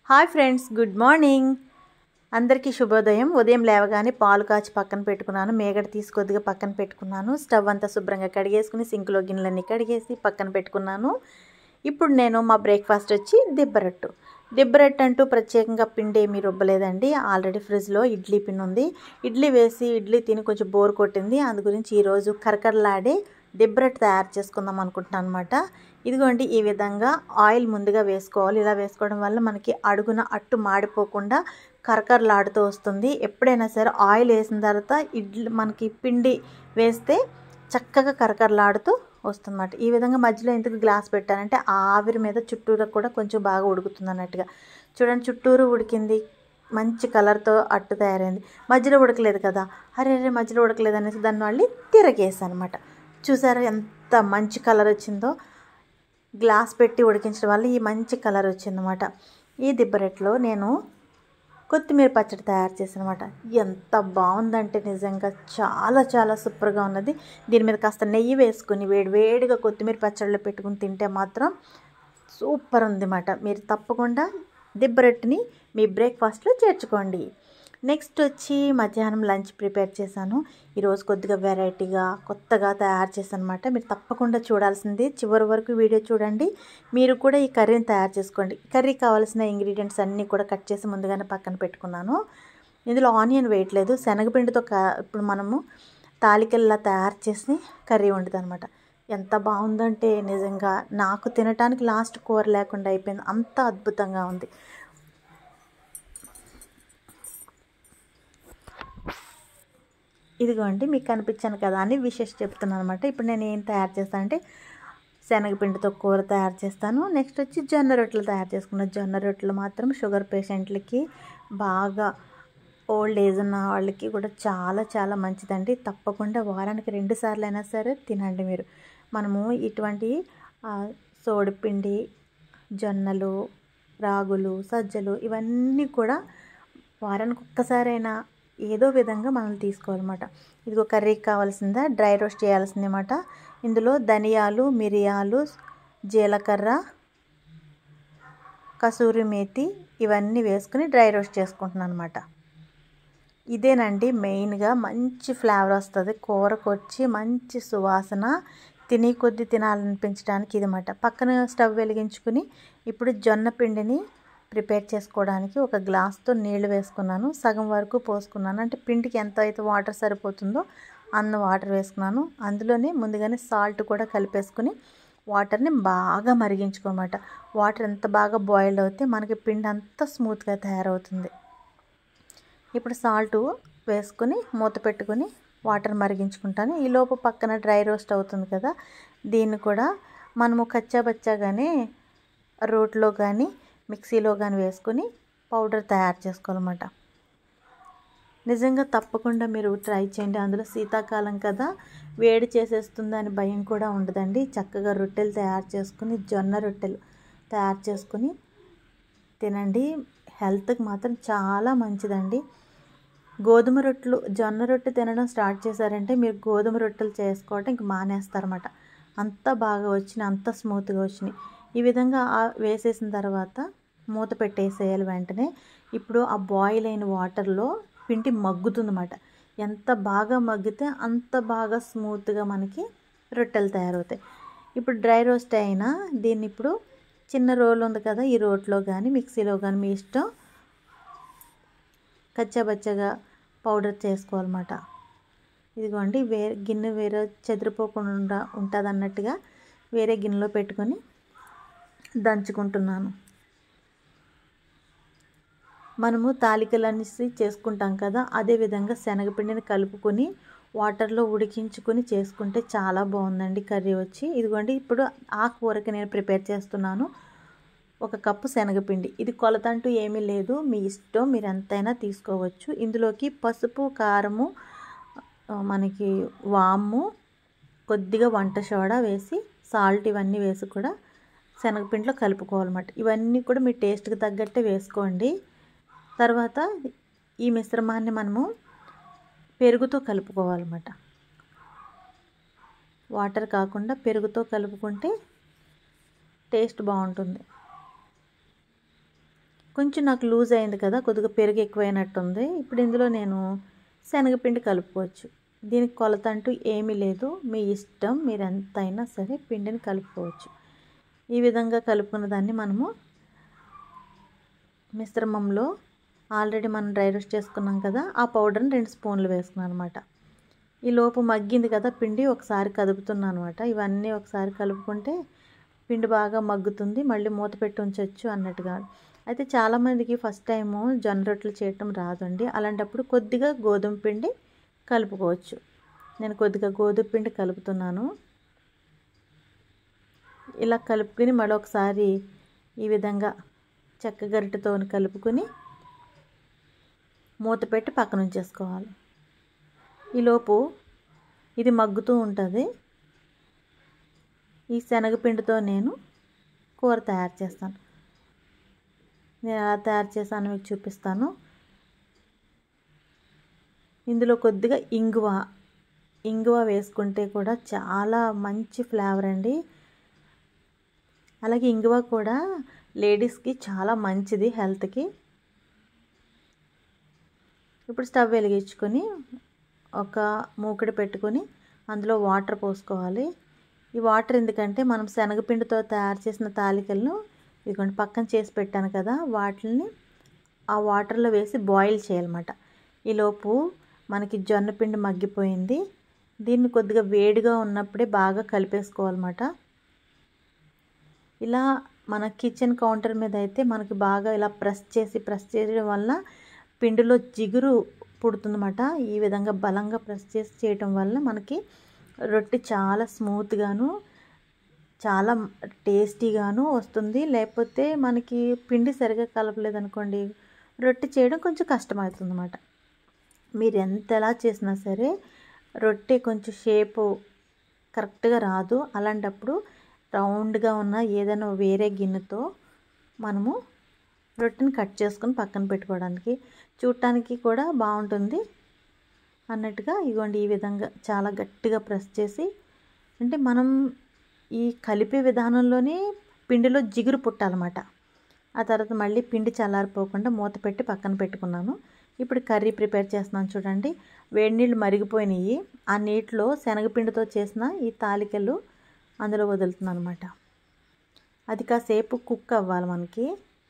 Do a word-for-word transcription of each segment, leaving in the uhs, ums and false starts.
Hi friends, good morning. అందరికీ శుభోదయం. ఉదయం లేవగానే పాలు కాచి పక్కన పెట్టుకున్నాను. మేగడ తీసి కొద్దిగా పక్కన పెట్టుకున్నాను. స్టవ్ అంతా శుభ్రంగా కడిగేసుకుని సింక్లో గిన్నెలన్నీ కడిగేసి పక్కన పెట్టుకున్నాను. ఇప్పుడు నేను మా బ్రేక్ఫాస్ట్ వచ్చి దిబ్బరొట్టు. దిబ్బరొట్టు అంటూ ప్రత్యేకంగా పిండి ఏమీ రుబ్బలేదండి. ఆల్రెడీ ఫ్రిడ్జ్లో ఇడ్లీ పిండి ఉంది. ఇడ్లీ వేసి ఇడ్లీ తిని కొంచెం బోర్ కొట్టింది. అందు గురించి ఈరోజు కరకరలాడే దిబ్బరొట్టు తయారు చేసుకుందాం అనుకుంటున్నాను అనమాట. ఇదిగోండి, ఈ విధంగా ఆయిల్ ముందుగా వేసుకోవాలి. ఇలా వేసుకోవడం వల్ల మనకి అడుగున అట్టు మాడిపోకుండా కరకరలాడుతూ వస్తుంది. ఎప్పుడైనా సరే ఆయిల్ వేసిన తర్వాత ఇడ్లీ మనకి పిండి వేస్తే చక్కగా కరకరలాడుతూ వస్తుందన్నమాట. ఈ విధంగా మధ్యలో ఎందుకు గ్లాస్ పెట్టానంటే ఆ ఆవిరి మీద చుట్టూరు కూడా కొంచెం బాగా ఉడుకుతుంది అన్నట్టుగా. చూడండి, చుట్టూరు ఉడికింది, మంచి కలర్తో అట్టు తయారైంది. మధ్యలో ఉడకలేదు కదా, అరే అరే మధ్యలో ఉడకలేదు అనేసి దాన్ని మళ్ళీ తిరగేసాను అనమాట. చూసారా ఎంత మంచి కలర్ వచ్చిందో. గ్లాస్ పెట్టి ఉడికించడం వల్ల ఈ మంచి కలర్ వచ్చిందన్నమాట. ఈ దిబ్బరొట్టులో నేను కొత్తిమీర పచ్చడి తయారు చేశాను అనమాట. ఎంత బాగుందంటే నిజంగా చాలా చాలా సూపర్గా ఉన్నది. దీని మీద కాస్త నెయ్యి వేసుకుని వేడి వేడిగా కొత్తిమీర పచ్చడిలో పెట్టుకుని తింటే మాత్రం సూపర్ ఉందన్నమాట. మీరు తప్పకుండా దిబ్బరొట్టుని మీ బ్రేక్ఫాస్ట్లో చేర్చుకోండి. నెక్స్ట్ వచ్చి మధ్యాహ్నం లంచ్ ప్రిపేర్ చేశాను. ఈరోజు కొద్దిగా వెరైటీగా కొత్తగా తయారు చేశాను అనమాట. మీరు తప్పకుండా చూడాల్సింది, చివరి వరకు వీడియో చూడండి. మీరు కూడా ఈ కర్రీని తయారు చేసుకోండి. కర్రీకి కావాల్సిన ఇంగ్రీడియంట్స్ అన్నీ కూడా కట్ చేసి ముందుగానే పక్కన పెట్టుకున్నాను. ఇందులో ఆనియన్ వేయట్లేదు, శనగపిండితో కా ఇప్పుడు మనము తాలికల్లా తయారు చేసి కర్రీ వండుతుంది అనమాట. ఎంత బాగుందంటే నిజంగా నాకు తినటానికి లాస్ట్ కూర లేకుండా అయిపోయింది, అంత అద్భుతంగా ఉంది. ఇదిగోండి, మీకు కనిపించాను కదా అని విషెస్ చెప్తున్నాను అనమాట. ఇప్పుడు నేను ఏం తయారు చేస్తాను అంటే శనగపిండితో కూర తయారు చేస్తాను. నెక్స్ట్ వచ్చి జొన్న రొట్టెలు తయారు చేసుకున్నాను. జొన్న రొట్టెలు మాత్రం షుగర్ పేషెంట్లకి, బాగా ఓల్డ్ ఏజ్ ఉన్న వాళ్ళకి కూడా చాలా చాలా మంచిదండి. తప్పకుండా వారానికి రెండు సార్లు అయినా సరే తినండి మీరు. మనము ఇటువంటి సోడిపిండి, జొన్నలు, రాగులు, సజ్జలు ఇవన్నీ కూడా వారానికి ఒక్కసారైనా ఏదో విధంగా మనం తీసుకోవాలన్నమాట. ఇదిగో కర్రీకి కావాల్సిందా డ్రై రోస్ట్ చేయాల్సిందన్నమాట. ఇందులో ధనియాలు, మిరియాలు, జీలకర్ర, కసూరి మేతి ఇవన్నీ వేసుకుని డ్రై రోస్ట్ చేసుకుంటున్నాను అనమాట. ఇదేనండి మెయిన్గా మంచి ఫ్లేవర్ వస్తుంది కూరకు, వచ్చి మంచి సువాసన, తిని కొద్ది తినాలనిపించడానికి ఇదన్నమాట. పక్కన స్టవ్ వెలిగించుకుని ఇప్పుడు జొన్న పిండిని ప్రిపేర్ చేసుకోవడానికి ఒక గ్లాస్తో నీళ్లు వేసుకున్నాను. సగం వరకు పోసుకున్నాను, అంటే పిండికి ఎంత అయితే వాటర్ సరిపోతుందో అన్న వాటర్ వేసుకున్నాను. అందులోనే ముందుగానే సాల్ట్ కూడా కలిపేసుకుని వాటర్ని బాగా మరిగించుకోమాట. వాటర్ ఎంత బాగా బాయిల్ అవుతే మనకి పిండి అంతా స్మూత్గా తయారవుతుంది. ఇప్పుడు సాల్ట్ వేసుకుని మూత పెట్టుకుని వాటర్ మరిగించుకుంటాను. ఈలోపు పక్కన డ్రై రోస్ట్ అవుతుంది కదా, దీన్ని కూడా మనము కచ్చాబచ్చాగానే రోట్లో కానీ మిక్సీలో కానీ వేసుకొని పౌడర్ తయారు చేసుకోవాలన్నమాట. నిజంగా తప్పకుండా మీరు ట్రై చేయండి. అందులో శీతాకాలం కదా, వేడి చేసేస్తుందని భయం కూడా ఉండదండి. చక్కగా రొట్టెలు తయారు చేసుకుని జొన్న రొట్టెలు తయారు చేసుకుని తినండి. హెల్త్కి మాత్రం చాలా మంచిదండి. గోధుమ రొట్టెలు, జొన్న రొట్టె తినడం స్టార్ట్ చేశారంటే మీరు గోధుమ రొట్టెలు చేసుకోవటం ఇంక మానేస్తారన్నమాట. అంత బాగా వచ్చినాయి, అంత స్మూత్గా వచ్చినాయి. ఈ విధంగా వేసేసిన తర్వాత మూత పెట్టేసేయాలి వెంటనే. ఇప్పుడు ఆ బాయిల్ అయిన వాటర్లో పిండి మగ్గుతుందన్నమాట. ఎంత బాగా మగ్గితే అంత బాగా స్మూత్గా మనకి రొట్టెలు తయారవుతాయి. ఇప్పుడు డ్రై రోస్ట్ అయినా దీన్ని ఇప్పుడు చిన్న రోల్ ఉంది కదా, ఈ రోట్లో కానీ మిక్సీలో కానీ మీ ఇష్టం కచ్చాబచ్చగా పౌడర్ చేసుకోవాలన్నమాట. ఇదిగోండి, వేరే గిన్నె వేరే చెదిరిపోకుండా ఉంటుంది అన్నట్టుగా వేరే గిన్నెలో పెట్టుకొని దంచుకుంటున్నాను. మనము తాలికలన్నీ చేసుకుంటాం కదా, అదేవిధంగా శనగపిండిని కలుపుకొని వాటర్లో ఉడికించుకొని చేసుకుంటే చాలా బాగుందండి కర్రీ వచ్చి. ఇదిగోండి, ఇప్పుడు ఆ కూరకి నేను ప్రిపేర్ చేస్తున్నాను. ఒక కప్పు శనగపిండి, ఇది కొలత అంటూ ఏమీ లేదు, మీ ఇష్టం, మీరు ఎంతైనా తీసుకోవచ్చు. ఇందులోకి పసుపు, కారము, మనకి వాము, కొద్దిగా వంట సోడా వేసి సాల్ట్ ఇవన్నీ వేసి కూడా శనగపిండిలో కలుపుకోవాలన్నమాట. ఇవన్నీ కూడా మీ టేస్ట్కి తగ్గట్టే వేసుకోండి. తర్వాత ఈ మిశ్రమాన్ని మనము పెరుగుతో కలుపుకోవాలన్నమాట. వాటర్ కాకుండా పెరుగుతో కలుపుకుంటే టేస్ట్ బాగుంటుంది. కొంచెం నాకు లూజ్ అయింది కదా, కొద్దిగా పెరుగు ఎక్కువైనట్టుంది. ఇప్పుడు ఇందులో నేను శనగపిండి కలుపుకోవచ్చు. దీనికి కొలత అంటూ ఏమీ లేదు, మీ ఇష్టం, మీరు ఎంతైనా సరే పిండిని కలుపుకోవచ్చు. ఈ విధంగా కలుపుకున్న దాన్ని మనము మిశ్రమంలో ఆల్రెడీ మనం డ్రై రోస్ట్ చేసుకున్నాం కదా, ఆ పౌడర్ని రెండు స్పూన్లు వేసుకున్నాను అనమాట. ఈ లోపు మగ్గింది కదా పిండి, ఒకసారి కదుపుతున్నాను అనమాట. ఇవన్నీ ఒకసారి కలుపుకుంటే పిండి బాగా మగ్గుతుంది, మళ్ళీ మూత పెట్టి ఉంచవచ్చు అన్నట్టుగా. అయితే చాలామందికి ఫస్ట్ టైము జొన్న రొట్టెలు చేయటం రాదండి. అలాంటప్పుడు కొద్దిగా గోధుమ పిండి కలుపుకోవచ్చు. నేను కొద్దిగా గోధుమ పిండి కలుపుతున్నాను. ఇలా కలుపుకొని మరొకసారి ఈ విధంగా చెక్క గరిటెతో కలుపుకొని మూత పెట్టి పక్కన ఉంచేసుకోవాలి. ఈలోపు ఇది మగ్గుతూ ఉంటుంది. ఈ శనగపిండితో నేను కూర తయారు చేస్తాను. నేను ఎలా తయారు చేస్తానో మీకు చూపిస్తాను. ఇందులో కొద్దిగా ఇంగువ ఇంగువ వేసుకుంటే కూడా చాలా మంచి ఫ్లేవర్ అండి. అలాగే ఇంగువ కూడా లేడీస్కి చాలా మంచిది హెల్త్కి. ఇప్పుడు స్టవ్ వెలిగించుకొని ఒక మూకుడు పెట్టుకొని అందులో వాటర్ పోసుకోవాలి. ఈ వాటర్ ఎందుకంటే మనం శనగపిండితో తయారు చేసిన తాలికలను ఇదిగోండి పక్కన చేసి పెట్టాను కదా, వాటిని ఆ వాటర్లో వేసి బాయిల్ చేయాలన్నమాట. ఈలోపు మనకి జొన్న పిండి మగ్గిపోయింది. దీన్ని కొద్దిగా వేడిగా ఉన్నప్పుడే బాగా కలిపేసుకోవాలన్నమాట. ఇలా మన కిచెన్ కౌంటర్ మీద అయితే మనకి బాగా ఇలా ప్రెస్ చేసి ప్రెస్ చేయడం వల్ల పిండిలో జిగురు పుడుతుందన్నమాట. ఈ విధంగా బలంగా ప్రెస్ చేసి చేయటం వల్ల మనకి రొట్టె చాలా స్మూత్గాను చాలా టేస్టీగాను వస్తుంది. లేకపోతే మనకి పిండి సరిగా కలపలేదనుకోండి, రొట్టె చేయడం కొంచెం కష్టమవుతుంది అన్నమాట. మీరు ఎంతలా చేసినా సరే రొట్టె కొంచెం షేపు కరెక్ట్గా రాదు. అలాంటప్పుడు రౌండ్గా ఉన్న ఏదైనా వేరే గిన్నెతో మనము రొట్టెని కట్ చేసుకొని పక్కన పెట్టుకోవడానికి చూడటానికి కూడా బాగుంటుంది అన్నట్టుగా ఇగోండి ఈ విధంగా చాలా గట్టిగా ప్రెస్ చేసి, అంటే మనం ఈ కలిపే విధానంలోనే పిండిలో జిగురు పుట్టాలన్నమాట. ఆ తర్వాత మళ్ళీ పిండి చల్లారిపోకుండా మూత పెట్టి పక్కన పెట్టుకున్నాను. ఇప్పుడు కర్రీ ప్రిపేర్ చేస్తున్నాను చూడండి. వేడి నీళ్ళు మరిగిపోయినాయి. ఆ నీటిలో శనగపిండితో చేసిన ఈ తాలికలు అందులో వదులుతున్నాను అనమాట. అది కాసేపు కుక్ అవ్వాలి. మనకి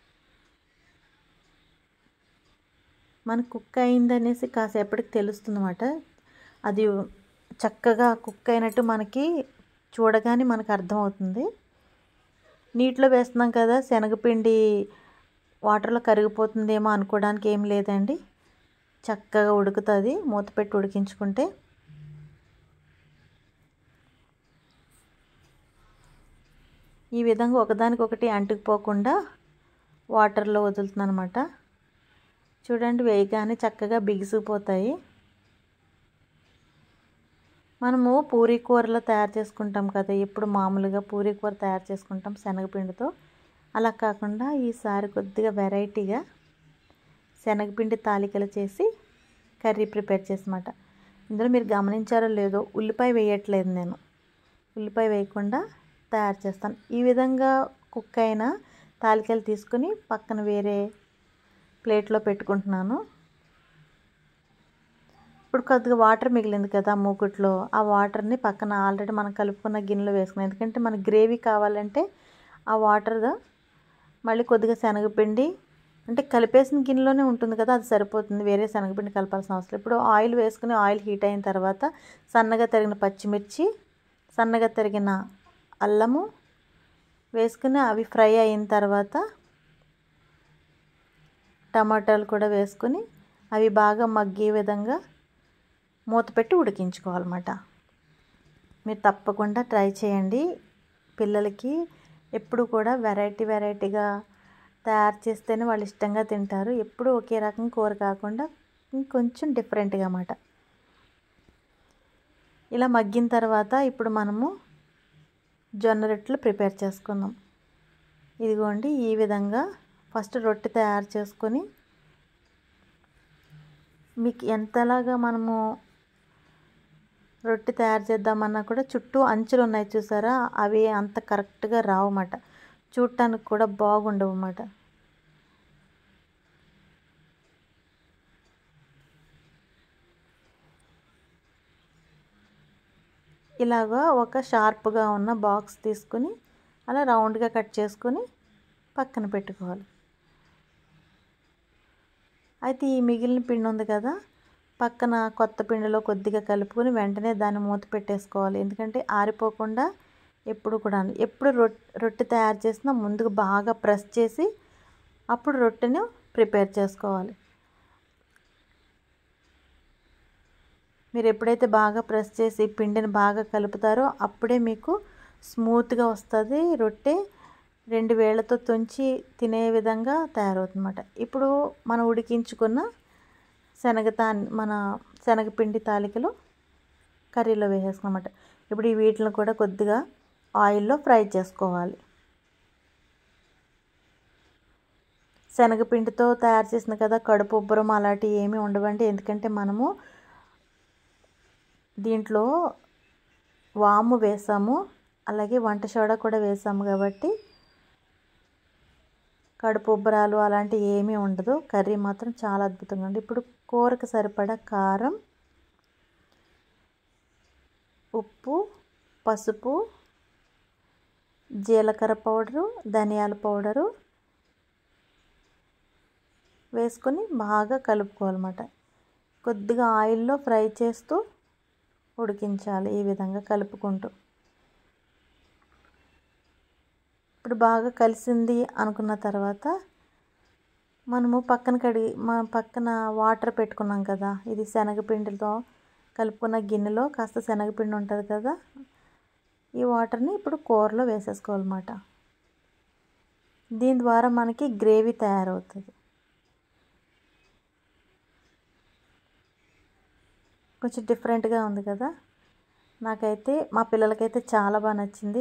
మనకు కుక్ అయిందనేసి కాసేపటికి తెలుస్తుంది అన్నమాట. అది చక్కగా కుక్ అయినట్టు మనకి చూడగానే మనకు అర్థమవుతుంది. నీటిలో వేస్తున్నాం కదా, శనగపిండి వాటర్లో కరిగిపోతుందేమో అనుకోవడానికి ఏం లేదండి, చక్కగా ఉడుకుతుంది మూత పెట్టి ఉడికించుకుంటే. ఈ విధంగా ఒకదానికొకటి అంటుకుపోకుండా వాటర్లో వదులుతున్నాను అనమాట. చూడండి వేయగానే చక్కగా బిగిసిపోతాయి. మనము పూరీ కూరలో తయారు చేసుకుంటాం కదా, ఎప్పుడు మామూలుగా పూరీ కూర తయారు చేసుకుంటాం శనగపిండితో. అలా కాకుండా ఈసారి కొద్దిగా వెరైటీగా శనగపిండి తాలికలు చేసి కర్రీ ప్రిపేర్ చేసమాట. ఇందులో మీరు గమనించారో లేదో ఉల్లిపాయ వేయట్లేదు, నేను ఉల్లిపాయ వేయకుండా తయారు చేస్తాను. ఈ విధంగా కుక్ అయిన తాలికలు తీసుకొని పక్కన వేరే ప్లేట్లో పెట్టుకుంటున్నాను. ఇప్పుడు కొద్దిగా వాటర్ మిగిలింది కదా మూకుట్లో, ఆ వాటర్ని పక్కన ఆల్రెడీ మనం కలుపుకున్న గిన్నెలో వేసుకున్నాం. ఎందుకంటే మనకి గ్రేవీ కావాలంటే ఆ వాటర్ మళ్ళీ కొద్దిగా శనగపిండి అంటే కలిపేసిన గిన్నెలోనే ఉంటుంది కదా, అది సరిపోతుంది, వేరే శనగపిండి కలపాల్సిన అవసరం. ఇప్పుడు ఆయిల్ వేసుకుని ఆయిల్ హీట్ అయిన తర్వాత సన్నగా తరిగిన పచ్చిమిర్చి, సన్నగా తరిగిన అల్లము వేసుకుని అవి ఫ్రై అయిన తర్వాత టమాటాలు కూడా వేసుకొని అవి బాగా మగ్గే విధంగా మూత పెట్టి ఉడికించుకోవాలన్నమాట. మీరు తప్పకుండా ట్రై చేయండి. పిల్లలకి ఎప్పుడు కూడా వెరైటీ వెరైటీగా తయారు చేస్తేనే వాళ్ళు ఇష్టంగా తింటారు. ఎప్పుడు ఒకే రకం కూర కాకుండా కొంచెం డిఫరెంట్గా అన్నమాట. ఇలా మగ్గిన తర్వాత ఇప్పుడు మనము జొన్న రొట్టెలు ప్రిపేర్ చేసుకుందాం. ఇదిగోండి ఈ విధంగా ఫస్ట్ రొట్టె తయారు చేసుకొని, మీకు ఎంతలాగా మనము రొట్టె తయారు చేద్దామన్నా కూడా చుట్టూ అంచులు ఉన్నాయి చూసారా, అవి అంత కరెక్ట్గా రావన్నమాట, చూడటానికి కూడా బాగుండవు అన్నమాట. ఇలాగా ఒక షార్ప్గా ఉన్న బాక్స్ తీసుకుని అలా రౌండ్గా కట్ చేసుకొని పక్కన పెట్టుకోవాలి. అయితే ఈ మిగిలిన పిండి ఉంది కదా, పక్కన కొత్త పిండిలో కొద్దిగా కలుపుకొని వెంటనే దాన్ని మూత పెట్టేసుకోవాలి. ఎందుకంటే ఆరిపోకుండా ఎప్పుడు కూడా ఎప్పుడు రొట్టె రొట్టె తయారు చేసినా ముందుగా బాగా ప్రెస్ చేసి అప్పుడు రొట్టెను ప్రిపేర్ చేసుకోవాలి. మీరు ఎప్పుడైతే బాగా ప్రెస్ చేసి పిండిని బాగా కలుపుతారో అప్పుడే మీకు స్మూత్గా వస్తుంది. రొట్టె రెండు వేళ్ళతో తుంచి తినే విధంగా తయారవుతుందన్నమాట. ఇప్పుడు మనం ఉడికించుకున్న శనగ తా మన శనగపిండి తాలికలు కర్రీలో వేసేసుకోమాట. ఇప్పుడు ఈ వీటిని కూడా కొద్దిగా ఆయిల్లో ఫ్రై చేసుకోవాలి. శనగపిండితో తయారు చేసిన కదా కడుపు ఉబ్బరం అలాంటివి ఏమీ ఉండవండి. ఎందుకంటే మనము దీంట్లో వాము వేసాము, అలాగే వంట సోడా కూడా వేసాము కాబట్టి కడుపు ఉబ్బరాలు అలాంటివి ఏమీ ఉండదు. కర్రీ మాత్రం చాలా అద్భుతంగా ఉంది. ఇప్పుడు కూరకు సరిపడా కారం, ఉప్పు, పసుపు, జీలకర్ర పౌడరు, ధనియాల పౌడరు వేసుకొని బాగా కలుపుకోవాలన్నమాట. కొద్దిగా ఆయిల్లో ఫ్రై చేస్తూ ఉడికించాలి ఈ విధంగా కలుపుకుంటూ. ఇప్పుడు బాగా కలిసింది అనుకున్న తర్వాత మనము పక్కన కడిగి మన పక్కన వాటర్ పెట్టుకున్నాం కదా, ఇది శనగపిండితో కలుపుకున్న గిన్నెలో కాస్త శనగపిండి ఉంటుంది కదా, ఈ వాటర్ని ఇప్పుడు కూరలో వేసేసుకోవాలన్నమాట. దీని ద్వారా మనకి గ్రేవీ తయారవుతుంది. కొంచెం డిఫరెంట్గా ఉంది కదా, నాకైతే మా పిల్లలకైతే చాలా బాగా నచ్చింది.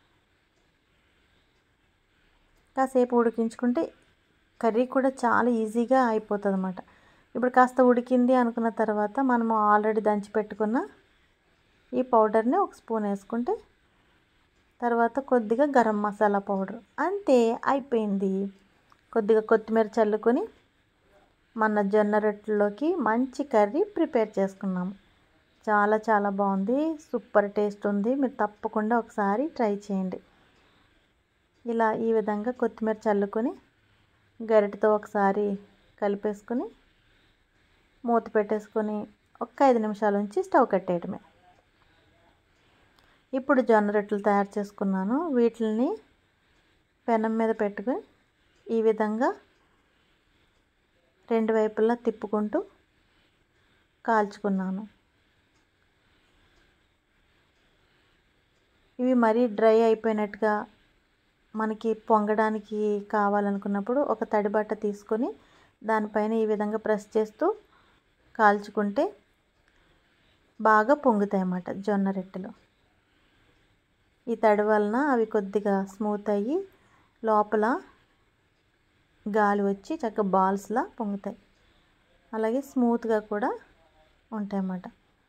కాసేపు ఉడికించుకుంటే కర్రీ కూడా చాలా ఈజీగా అయిపోతుంది అన్నమాట. ఇప్పుడు కాస్త ఉడికింది అనుకున్న తర్వాత మనము ఆల్రెడీ దంచి పెట్టుకున్న ఈ పౌడర్ని ఒక స్పూన్ వేసుకుంటే తర్వాత కొద్దిగా గరం మసాలా పౌడర్, అంతే అయిపోయింది. కొద్దిగా కొత్తిమీర చల్లుకొని మన జొన్న రొట్టెలోకి మంచి కర్రీ ప్రిపేర్ చేసుకున్నాము. చాలా చాలా బాగుంది, సూపర్ టేస్ట్ ఉంది. మీరు తప్పకుండా ఒకసారి ట్రై చేయండి. ఇలా ఈ విధంగా కొత్తిమీర చల్లుకొని గరిటెతో ఒకసారి కలిపేసుకొని మూత పెట్టేసుకొని ఒక ఐదు నిమిషాల నుంచి స్టవ్ కట్టేయడమే. ఇప్పుడు జొన్న రొట్టెలు తయారు చేసుకున్నాను. వీటిని పెనం మీద పెట్టుకొని ఈ విధంగా రెండు వైపులా తిప్పుకుంటూ కాల్చుకున్నాను. ఇవి మరీ డ్రై అయిపోయినట్టుగా మనకి పొంగడానికి కావాలనుకున్నప్పుడు ఒక తడి బట్ట తీసుకొని దానిపైన ఈ విధంగా ప్రెస్ చేస్తూ కాల్చుకుంటే బాగా పొంగుతాయి అన్నమాట జొన్న రొట్టెలు. ఈ తడి వలన అవి కొద్దిగా స్మూత్ అయ్యి లోపల గాలి వచ్చి చక్కగా బాల్స్లా పొంగుతాయి, అలాగే స్మూత్గా కూడా ఉంటాయి అన్నమాట.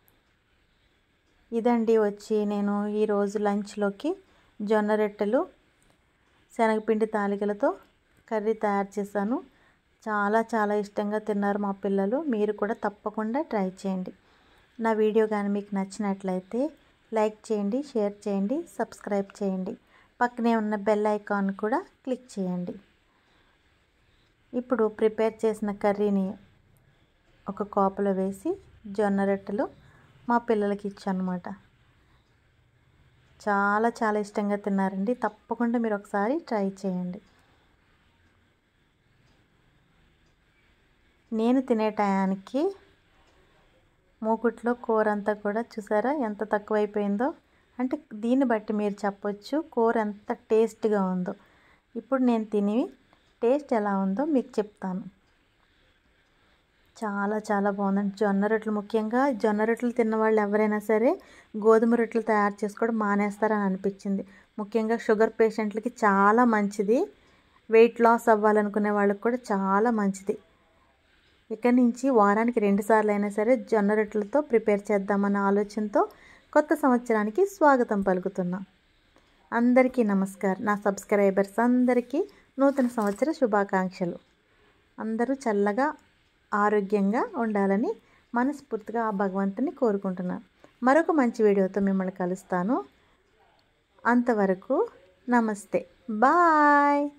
ఇదండి వచ్చి నేను ఈరోజు లంచ్లోకి జొన్న రొట్టెలు శనగపిండి తాలికలతో కర్రీ తయారు చేశాను. చాలా చాలా ఇష్టంగా తిన్నారు మా పిల్లలు. మీరు కూడా తప్పకుండా ట్రై చేయండి. నా వీడియో కానీ మీకు నచ్చినట్లయితే లైక్ చేయండి, షేర్ చేయండి, సబ్స్క్రైబ్ చేయండి. పక్కనే ఉన్న బెల్ ఐకాన్ కూడా క్లిక్ చేయండి. ఇప్పుడు ప్రిపేర్ చేసిన కర్రీని ఒక కోపలో వేసి జొన్న రొట్టెలు మా పిల్లలకి ఇచ్చానమాట. చాలా చాలా ఇష్టంగా తిన్నారండి. తప్పకుండా మీరు ఒకసారి ట్రై చేయండి. నేను తినే టయానికి మూకుట్లో కూర అంతా కూడా చూసారా ఎంత తక్కువైపోయిందో. అంటే దీన్ని బట్టి మీరు చెప్పొచ్చు కూర ఎంత టేస్ట్గా ఉందో. ఇప్పుడు నేను తిని టేస్ట్ ఎలా ఉందో మీకు చెప్తాను. చాలా చాలా బాగుందండి. జొన్న రొట్టెలు, ముఖ్యంగా జొన్న రొట్టెలు తిన్న వాళ్ళు ఎవరైనా సరే గోధుమ రొట్టెలు తయారు చేసుకోవడం మానేస్తారని అనిపించింది. ముఖ్యంగా షుగర్ పేషెంట్లకి చాలా మంచిది, వెయిట్ లాస్ అవ్వాలనుకునే వాళ్ళకి కూడా చాలా మంచిది. ఇక్కడి నుంచి వారానికి రెండు సార్లు అయినా సరే జొన్న రొట్టెలతో ప్రిపేర్ చేద్దామన్న ఆలోచనతో కొత్త సంవత్సరానికి స్వాగతం పలుకుతున్నాం. అందరికీ నమస్కారం. నా సబ్స్క్రైబర్స్ అందరికీ నూతన సంవత్సర శుభాకాంక్షలు. అందరూ చల్లగా ఆరోగ్యంగా ఉండాలని మనస్ఫూర్తిగా ఆ భగవంతుని కోరుకుంటున్నాను. మరొక మంచి వీడియోతో మిమ్మల్ని కలుస్తాను. అంతవరకు నమస్తే, బాయ్.